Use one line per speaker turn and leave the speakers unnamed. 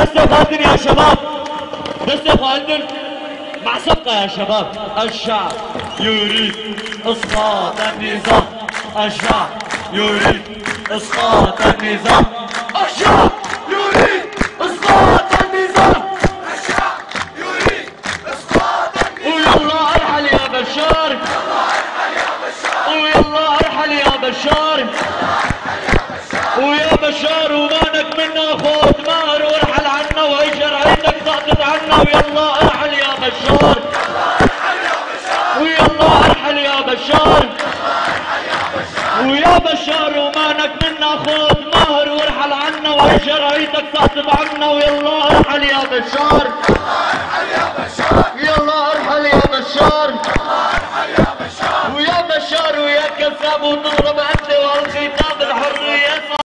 دستة خالدين يا شباب، دستة خالدين مع صفقة يا شباب. الشعب يريد اسقاط النظام، الشعب يريد اسقاط النظام، الشعب يريد اسقاط النظام،
الشعب يريد اسقاط النظام.
ويلا ارحل يا بشار، ويلا ارحل يا بشار، ويا بشار ومانك منا خذ مهر وارحل عنا وهي شرعيتك ساقط عنا. ويلا ارحل يا بشار، ويلا ارحل يا بشار، ويا بشار ومانك منا خذ مهر وارحل عنا وهي شرعيتك ساقط عنا. ويلا ارحل يا بشار، يلا ارحل يا بشار، ويا بشار ويا كذاب وتضرب انت والختان.